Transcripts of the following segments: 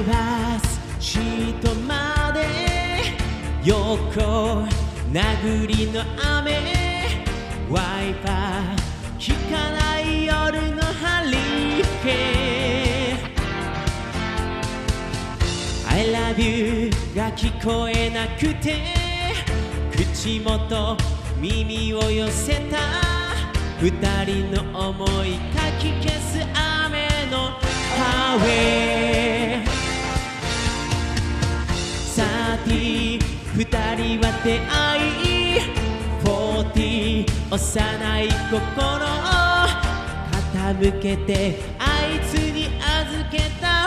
バースシートまで横殴りの雨、ワイパー効かない夜のハリケーン、 I love you が聞こえなくて口元耳を寄せた二人の想いかき消す雨のハーウェイ、30二人は出会い、40幼い心傾けてあいつに預けた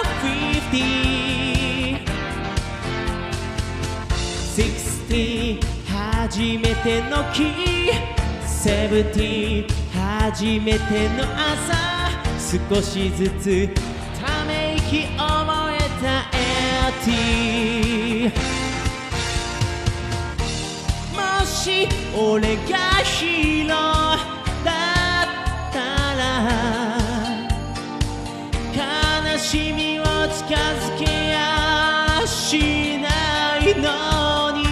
50、60初めての日、70初めての朝、少しずつため息覚えた80、もし俺がヒーローだったら悲しみを近づけやしないのに、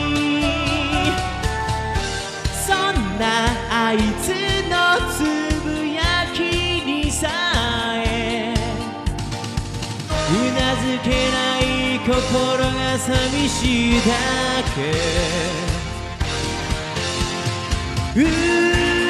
そんなあいつのつぶやきにさえうなずけない心が寂しいだけ。